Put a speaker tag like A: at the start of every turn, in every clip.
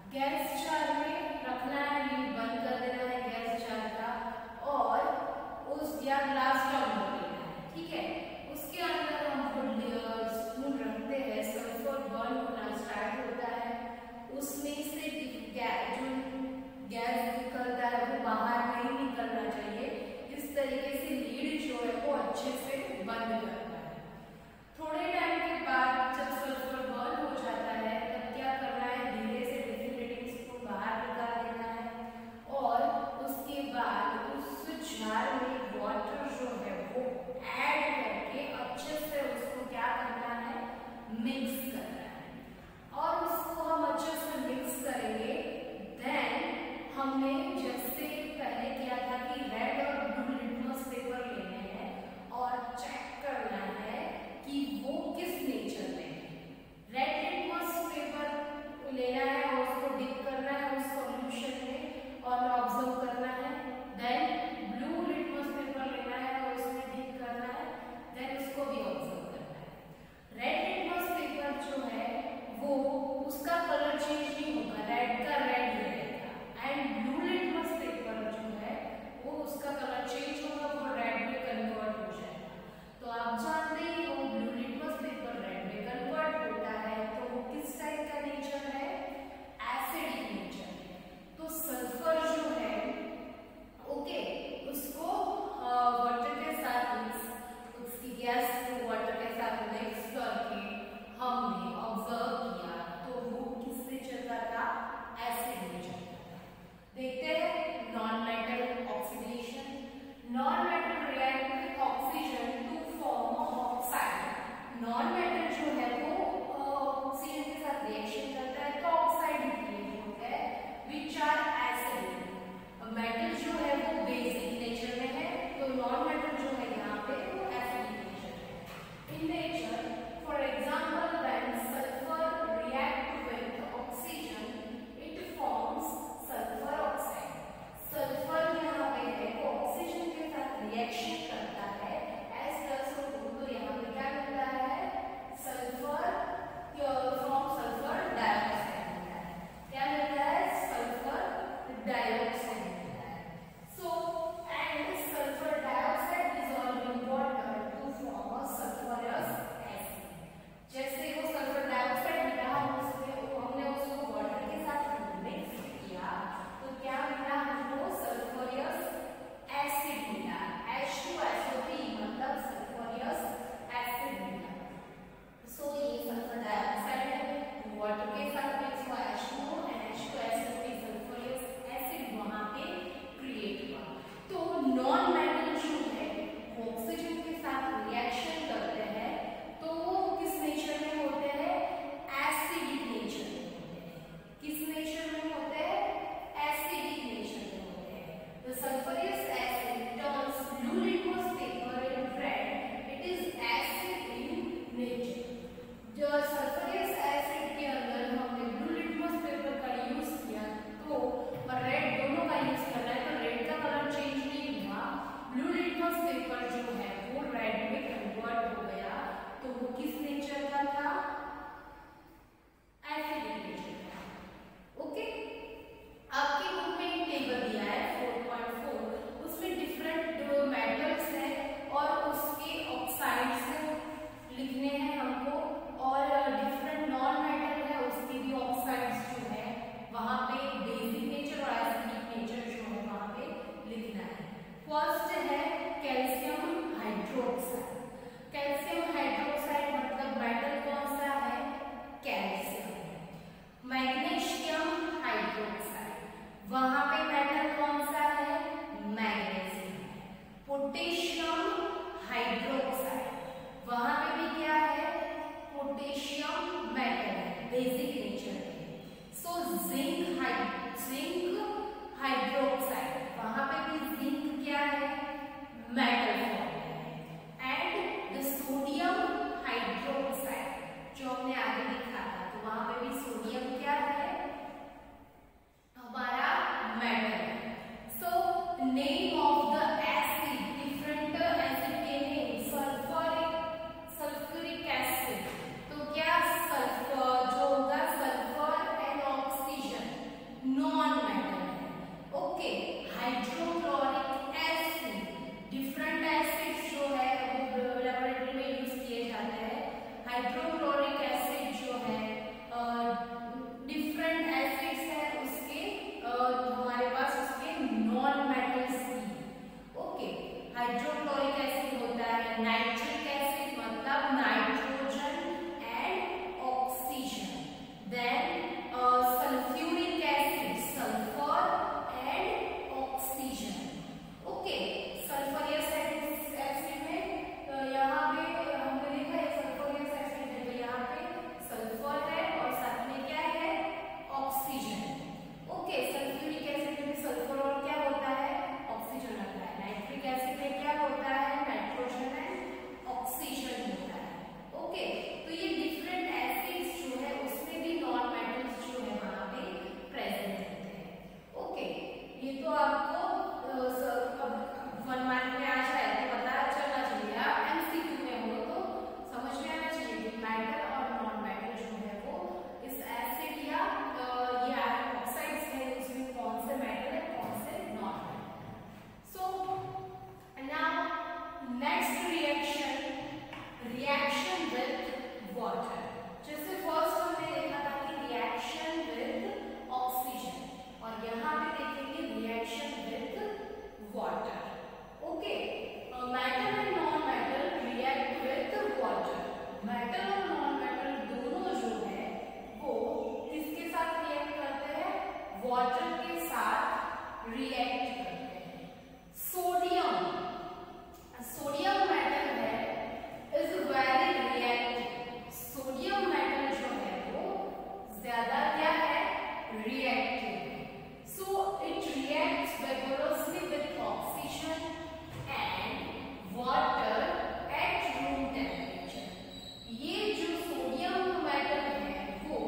A: Gas jar में रखना है, लीड बंद कर देना है गैस जार का, और उस या ग्लास डाउन कर देना है, ठीक है। उसके अंदर हम स्पून रखते हैं, सल्फर बर्न होना स्टार्ट होता है, उसमें से जो गैस निकलता है वो बाहर नहीं निकलना चाहिए। इस तरीके से लीड जो है वो अच्छे से बंद करना है। थोड़े टाइम के बाद जब सल्फर बर्न हो जाता है तब क्या करना है, धीरे से रेफ्रिजरेटिंग वाटर के साथ रिएक्ट करते हैं। सोडियम मेटल है is very reactive. Sodium metal जो है वो ज्यादा क्या है, reactive. So it reacts vigorously with oxygen and water at room temperature। ये जो सोडियम मेटल है वो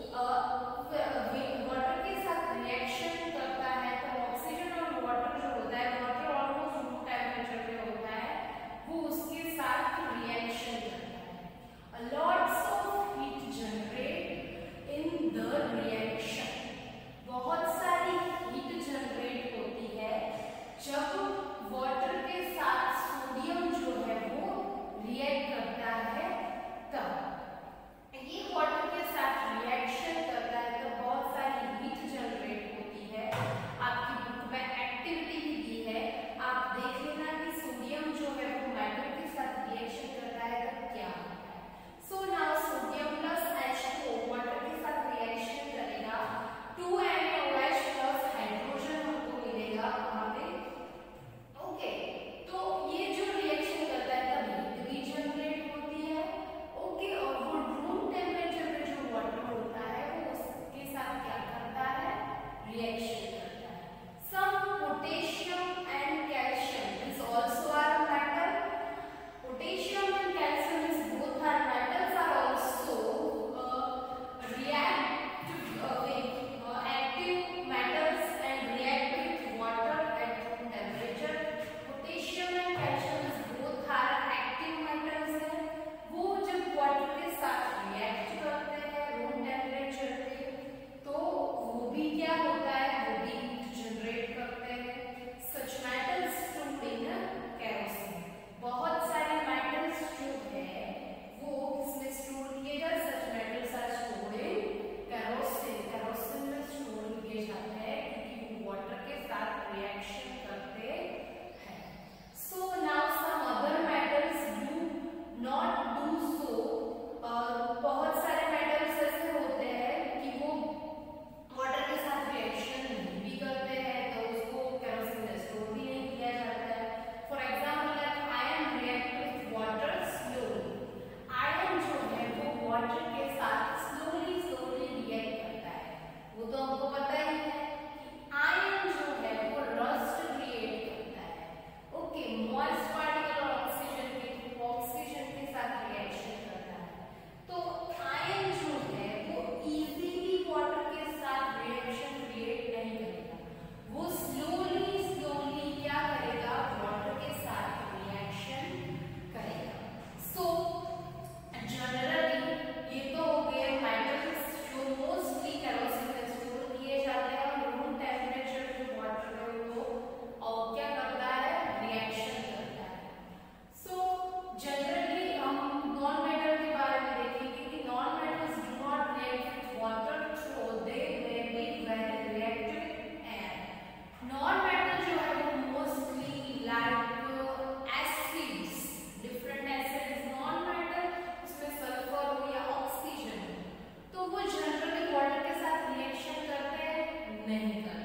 A: वाटर के साथ रिएक्शन करता है, तो ऑक्सीजन और वाटर जो होता है, वाटर ऑलमोस्ट रूम टेम्परेचर पे होता है, वो उसके साथ रिएक्शन करता है। Lots of heat generate in the reaction. बहुत सारी हीट जनरेट होती है जब वाटर के साथ सोडियम जो है वो रिएक्ट करता है। तब ये वाटर के साथ रिएक्शन करता है तो बहुत सारी हीट जनरेट होती है। आपकी बुक में एक्टिविटी भी दी है, आप देख लेना कि सोडियम जो है वो मेटल के साथ रिएक्शन करता है तब क्या होता है। So now sodium plus H2O water के साथ रिएक्शन करेगा, 2NaOH प्लस हाइड्रोजन हमको मिलेगा वहां पे। ओके, तो ये जो रिएक्शन करता है तब हीट भी जनरेट होती है। ओके, और वो रूम टेम्परेचर पे जो वाटर होता है वो उसके साथ क्या करता है, रिएक्शन करता है। Some potassium and calcium is also are metal. Potassium and calcium is both are metals are also react with active metals and react with water at room temperature। Potassium and calcium is both are active metals है, वो जब water के साथ react करते हैं room temperature पे तो वो भी क्या होता है, वो भी हीट जनरेट करते हैं। Such metals stored in kerosene. बहुत सारे मेटल्स जो है वो किसमें स्टोर किए जाते हैं, such metals are stored in kerosene. Kerosene में स्टोर किए जाते हैं क्योंकि वो वाटर के साथ रिएक्शन करते हैं। So now some other metals do not do so. बहुत सारे मेटल्स ऐसे होते हैं कि वो वाटर के साथ रिएक्शन नहीं भी करते हैं तो उसको केरोसिन में स्टोर भी नहीं किया जाता है। For example iron react with water slowly. Iron जो है वो वाटर के साथ स्लोली रिएक्ट करता है। वो तो हमको पता ही है कि आयरन जो है वो रस्ट क्रिएट करता है। ओके, मॉइस्ट पार्टिकल और ऑक्सीजन के साथ रिएक्शन करता है। तो आयरन जो है वो इजीली वाटर के साथ रिएक्शन क्रिएट नहीं करेगा, वो स्लोली क्या करेगा, वाटर के साथ रिएक्शन करेगा। सो जनरली ये तो हो गए मेटल्स जो मोस्टली केरोसिन में स्टोर किए जाते हैं और रूम टेम्परेचर जो वाटर है वो और क्या करता है, रिएक्शन करता है। सो जनरली हम नॉन मेटल के बारे में देखेंगे कि non metals do not react with water so they may be very reactive and non metal जो है वो mostly like acids, different acids non metal, उसमें सल्फर हो या ऑक्सीजन, तो वो जनरली वाटर के साथ रिएक्शन करते हैं नहीं करते।